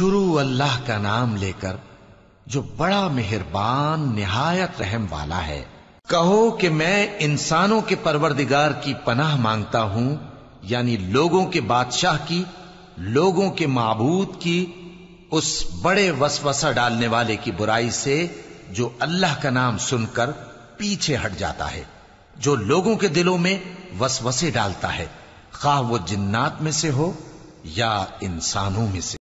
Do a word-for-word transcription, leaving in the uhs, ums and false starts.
शुरू अल्लाह का नाम लेकर जो बड़ा मेहरबान निहायत रहम वाला है। कहो कि मैं इंसानों के परवरदिगार की पनाह मांगता हूं, यानी लोगों के बादशाह की, लोगों के माबूद की, उस बड़े वसवसा डालने वाले की बुराई से जो अल्लाह का नाम सुनकर पीछे हट जाता है, जो लोगों के दिलों में वसवसे डालता है, खा वो जिन्नात में से हो या इंसानों में से।